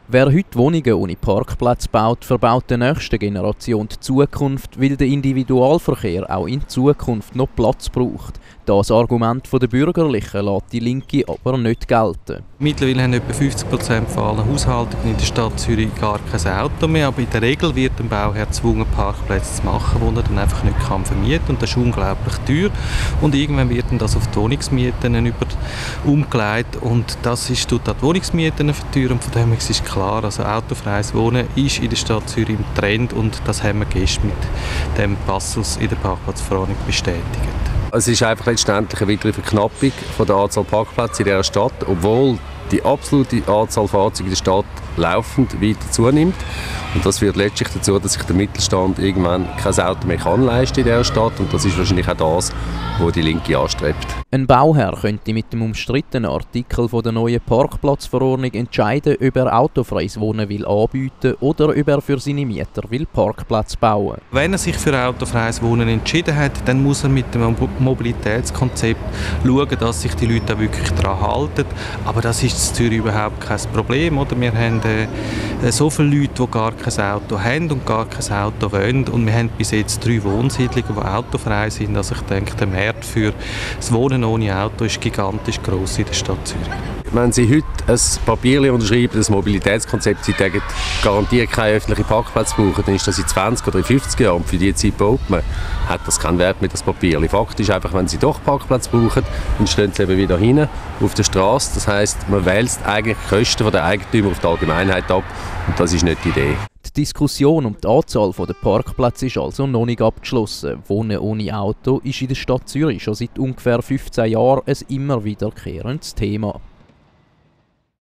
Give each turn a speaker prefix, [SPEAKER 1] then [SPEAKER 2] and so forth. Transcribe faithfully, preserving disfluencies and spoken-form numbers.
[SPEAKER 1] Wer heute Wohnungen ohne Parkplatz baut, verbaut der nächsten Generation die Zukunft, weil der Individualverkehr auch in Zukunft noch Platz braucht. Das Argument der Bürgerlichen lässt die Linke aber nicht gelten.
[SPEAKER 2] Mittlerweile haben etwa fünfzig Prozent von allen Haushaltungen in der Stadt Zürich gar kein Auto mehr, aber in der Regel wird ein Bauherr gezwungen, Parkplätze zu machen, die er dann einfach nicht kann vermieten kann. Und das ist unglaublich teuer. Und irgendwann wird dann das auf die Wohnungsmieten über umgelegt und das ist tut die Wohnungsmieten verteuern. Und von dem her ist klar, also autofreies Wohnen ist in der Stadt Zürich im Trend und das haben wir gestern mit dem Passus in der Parkplatzverordnung bestätigt.
[SPEAKER 3] Es ist einfach letztendlich eine weitere Verknappung von der Anzahl Parkplätze in dieser Stadt, obwohl die absolute Anzahl Fahrzeuge in der Stadt laufend weiter zunimmt. Und das führt letztlich dazu, dass sich der Mittelstand irgendwann kein Auto mehr kann leisten in dieser Stadt. Und das ist wahrscheinlich auch das, was die Linke anstrebt.
[SPEAKER 1] Ein Bauherr könnte mit dem umstrittenen Artikel von der neuen Parkplatzverordnung entscheiden, ob er autofreies Wohnen will anbieten oder ob er für seine Mieter will Parkplätze bauen.
[SPEAKER 2] Wenn er sich für autofreies Wohnen entschieden hat, dann muss er mit dem Mobilitätskonzept schauen, dass sich die Leute auch wirklich daran halten. Aber das ist in Zürich überhaupt kein Problem. Oder? Wir haben äh, so viele Leute, die gar kein Auto haben und gar kein Auto wollen. Und wir haben bis jetzt drei Wohnsiedlungen, die autofrei sind. Also ich denke, der Markt für das Wohnen ohne Auto ist gigantisch gross in der Stadt Zürich.
[SPEAKER 3] Wenn Sie heute ein Papier unterschreiben, das Mobilitätskonzept, Sie sagen, garantiert keine öffentlichen Parkplätze brauchen, dann ist das in zwanzig oder in fünfzig Jahren. Und für die Zeit behauptet man, hat das keinen Wert mit das Papier. Fakt ist einfach, wenn Sie doch Parkplätze brauchen, dann stehen Sie eben wieder hinten auf der Straße. Das heisst, man wälzt eigentlich die Kosten der Eigentümer auf die Allgemeinheit ab. Und das ist nicht die Idee.
[SPEAKER 1] Die Diskussion um die Anzahl der Parkplätze ist also noch nicht abgeschlossen. Wohnen ohne Auto ist in der Stadt Zürich schon seit ungefähr fünfzehn Jahren ein immer wiederkehrendes Thema.